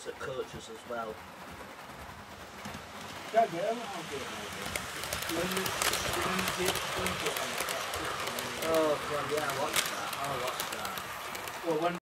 at coaches as well. I'll get them. Oh, God, yeah, I watched that. Well, when